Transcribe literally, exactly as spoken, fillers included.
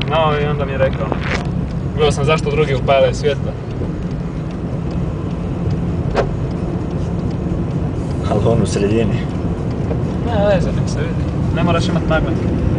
No i onda mi je rekao. Gledao sam zašto drugi upale svjetla. Ali on u sredini. Ne veze, nek se vidi. Ne moraš imat magnet.